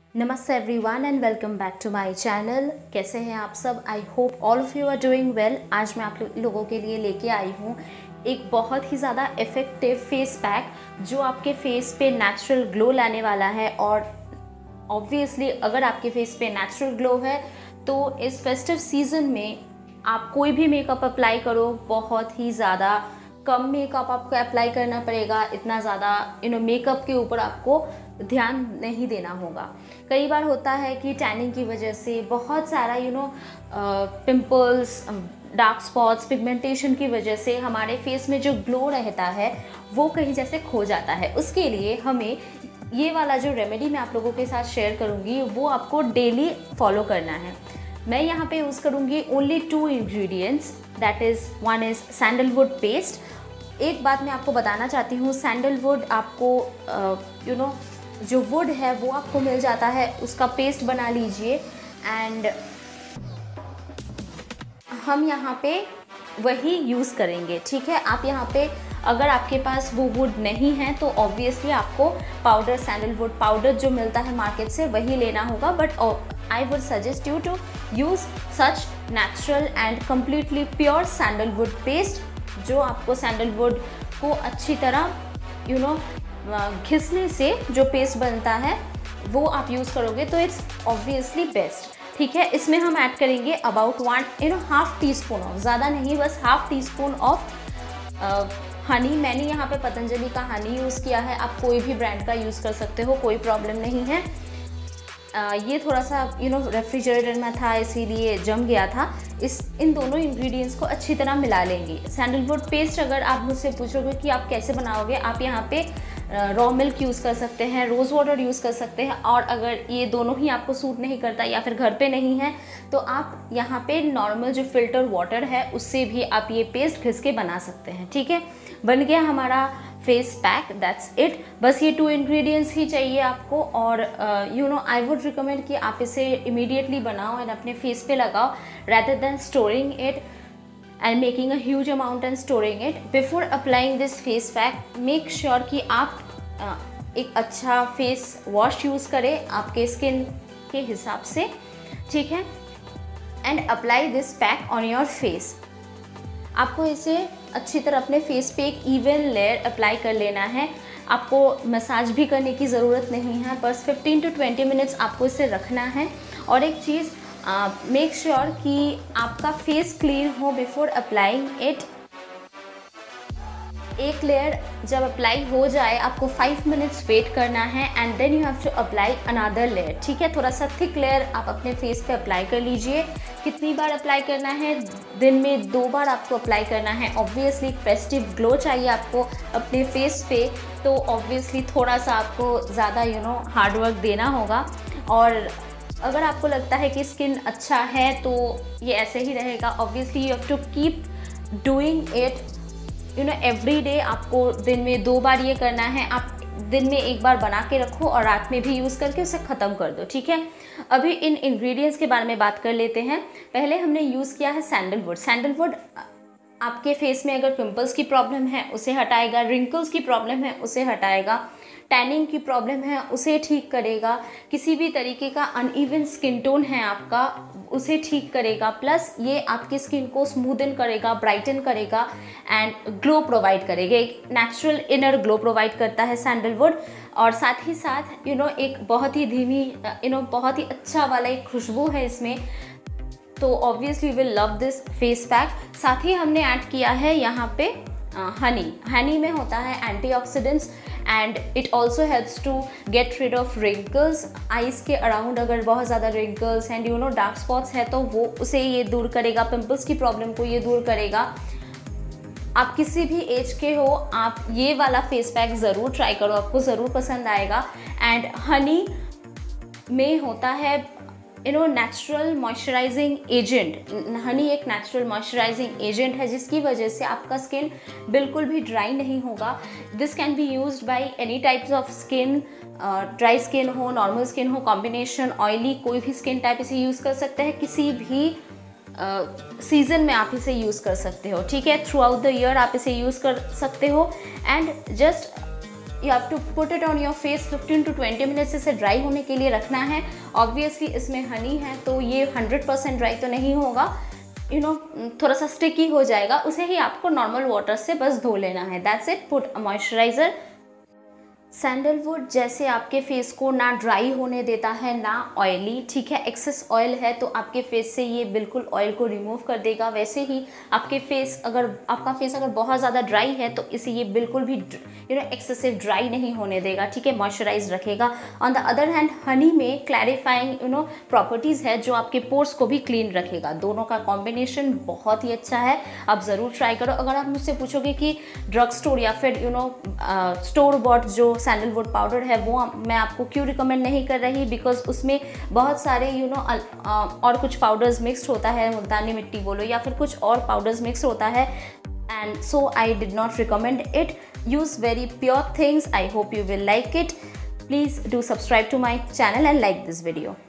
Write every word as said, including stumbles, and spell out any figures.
नमस्ते everyone and welcome back to my channel. कैसे हैं आप सब? I hope all of you are doing well. आज मैं आप लोगों के लिए लेके आई हूँ एक बहुत ही ज़्यादा इफ़ेक्टिव फेस पैक जो आपके फेस पे नेचुरल ग्लो लाने वाला है। और ऑब्वियसली अगर आपके फेस पे नेचुरल ग्लो है तो इस फेस्टिव सीज़न में आप कोई भी मेकअप अप्लाई करो, बहुत ही ज़्यादा कम मेकअप आपको अप्लाई करना पड़ेगा। इतना ज़्यादा यू नो मेकअप के ऊपर आपको ध्यान नहीं देना होगा। कई बार होता है कि टैनिंग की वजह से बहुत सारा you know pimples, dark spots, pigmentation की वजह से हमारे फेस में जो ग्लो रहता है वो कहीं जैसे खो जाता है। उसके लिए हमें ये वाला जो रेमेडी मैं आप लोगों के साथ शेयर करूँगी वो आपको डेली फॉलो करना है। मैं यहाँ पे यूज़ करूँगी only two ingredients, that is one is sandalwood paste. एक बात मैं आपको बताना चाहती हूँ, सैंडलवुड आपको यू नो जो वुड है वो आपको मिल जाता है, उसका पेस्ट बना लीजिए। एंड हम यहाँ पे वही यूज़ करेंगे, ठीक है। आप यहाँ पे अगर आपके पास वो वुड नहीं है तो ऑब्वियसली आपको पाउडर, सैंडलवुड पाउडर जो मिलता है मार्केट से वही लेना होगा। But I would suggest you to use such natural and completely pure sandalwood paste, जो आपको सैंडलवुड को अच्छी तरह यू नो घिसने से जो पेस्ट बनता है वो आप यूज़ करोगे तो इट्स ऑब्वियसली बेस्ट, ठीक है। इसमें हम ऐड करेंगे about one you know half teaspoon of, ज़्यादा नहीं, बस half teaspoon of honey. मैंने यहाँ पे पतंजलि का हनी यूज़ किया है, आप कोई भी ब्रांड का यूज़ कर सकते हो, कोई प्रॉब्लम नहीं है। Uh, ये थोड़ा सा यू नो रेफ्रिजरेटर में था इसीलिए जम गया था। इस इन दोनों इंग्रेडिएंट्स को अच्छी तरह मिला लेंगे। सैंडलवुड पेस्ट अगर आप मुझसे पूछोगे कि आप कैसे बनाओगे, आप यहाँ पे रॉ मिल्क यूज़ कर सकते हैं, रोज़ वाटर यूज़ कर सकते हैं। और अगर ये दोनों ही आपको सूट नहीं करता या फिर घर पे नहीं है तो आप यहाँ पे नॉर्मल जो फिल्टर वाटर है उससे भी आप ये पेस्ट घिस के बना सकते हैं, ठीक है। बन गया हमारा फेस पैक, दैट्स इट। बस ये टू इंग्रेडिएंट्स ही चाहिए आपको। और you know I would recommend कि आप इसे इमीडिएटली बनाओ एंड अपने फेस पे लगाओ, rather than storing it and making a huge amount and storing it. Before applying this face pack, make sure कि आप uh, एक अच्छा फेस वॉश यूज़ करें आपके स्किन के हिसाब से, ठीक है। And apply this pack on your face. आपको इसे अच्छी तरह अपने फेस पे एक इवन लेयर अप्लाई कर लेना है। आपको मसाज भी करने की ज़रूरत नहीं है, बस फिफ्टीन टू ट्वेंटी मिनट्स आपको इसे रखना है। और एक चीज़, मेक श्योर कि आपका फेस क्लीन हो बिफोर अप्लाइंग इट। एक लेयर जब अप्लाई हो जाए आपको फाइव मिनट्स वेट करना है and then you have to apply another layer, ठीक है। थोड़ा सा थिक लेयर आप अपने फेस पे अप्लाई कर लीजिए। कितनी बार अप्लाई करना है? दिन में दो बार आपको अप्लाई करना है। ऑब्वियसली फेस्टिव ग्लो चाहिए आपको अपने फेस पे, तो ऑब्वियसली थोड़ा सा आपको ज़्यादा यू नो हार्ड वर्क देना होगा। और अगर आपको लगता है कि स्किन अच्छा है तो ये ऐसे ही रहेगा। Obviously you have to keep doing it you know every day. आपको दिन में दो बार ये करना है। आप दिन में एक बार बना के रखो और रात में भी यूज़ करके उसे ख़त्म कर दो, ठीक है। अभी इन इंग्रेडिएंट्स के बारे में बात कर लेते हैं। पहले हमने यूज़ किया है सैंडलवुड। सैंडलवुड आपके फेस में अगर पिंपल्स की प्रॉब्लम है उसे हटाएगा, रिंकल्स की प्रॉब्लम है उसे हटाएगा, टैनिंग की प्रॉब्लम है उसे ठीक करेगा, किसी भी तरीके का अनइवन स्किन टोन है आपका उसे ठीक करेगा। प्लस ये आपकी स्किन को स्मूदन करेगा, ब्राइटन करेगा एंड ग्लो प्रोवाइड करेगा। एक नेचुरल इनर ग्लो प्रोवाइड करता है सैंडलवुड। और साथ ही साथ यू नो एक बहुत ही धीमी यू नो बहुत ही अच्छा वाला एक खुशबू है इसमें, तो obviously will love this face pack. साथ ही हमने ऐड किया है यहाँ पे हनी। हनी में होता है antioxidants and it also helps to get rid of wrinkles. Eyes के अराउंड अगर बहुत ज़्यादा wrinkles and you know dark spots है तो वो उसे ये दूर करेगा, पिंपल्स की प्रॉब्लम को ये दूर करेगा। आप किसी भी एज के हो, आप ये वाला फेस पैक ज़रूर ट्राई करो, आपको ज़रूर पसंद आएगा। एंड हनी में होता है you know natural moisturising agent. Honey एक नेचुरल मॉइस्चराइजिंग एजेंट है जिसकी वजह से आपका स्किन बिल्कुल भी ड्राई नहीं होगा। This can be used by any types of skin, dry skin हो, नॉर्मल स्किन हो, कॉम्बिनेशन, ऑयली, कोई भी स्किन टाइप इसे यूज़ कर सकते हैं। किसी भी सीज़न uh, में आप इसे यूज़ कर सकते हो, ठीक है। थ्रू आउट द ईयर आप इसे यूज़ कर सकते हो। And just you have to put it on your face fifteen to twenty minutes इसे ड्राई होने के लिए रखना है। ऑब्वियसली इसमें हनी है तो ये हंड्रेड परसेंट ड्राई तो नहीं होगा, यू नो थोड़ा सा स्टिकी हो जाएगा, उसे ही आपको नॉर्मल वाटर से बस धो लेना है। That's it. Put a moisturiser. Sandalwood जैसे आपके फेस को ना ड्राई होने देता है ना ऑयली, ठीक है। एक्सेस ऑयल है तो आपके फेस से ये बिल्कुल ऑयल को रिमूव कर देगा। वैसे ही आपके फेस अगर आपका फेस अगर बहुत ज़्यादा ड्राई है तो इसे ये बिल्कुल भी यू नो एक्सेसिव ड्राई नहीं होने देगा, ठीक है, मॉइस्चराइज रखेगा। On the other hand honey में क्लैरिफाइंग यू नो प्रॉपर्टीज़ है जो आपके पोर्स को भी क्लीन रखेगा। दोनों का कॉम्बिनेशन बहुत ही अच्छा है, आप ज़रूर ट्राई करो। अगर आप मुझसे पूछोगे कि ड्रग स्टोर या फिर यू नो स्टोर बॉट जो सैंडलवुड पाउडर है वो मैं आपको क्यों रिकमेंड नहीं कर रही, बिकॉज उसमें बहुत सारे यू you नो know, और कुछ पाउडर्स मिक्स्ड होता है, मुल्तानी मिट्टी बोलो या फिर कुछ और पाउडर्स मिक्स होता है, and so I did not recommend it. Use very pure things. I hope you will like it. Please do subscribe to my channel and like this video.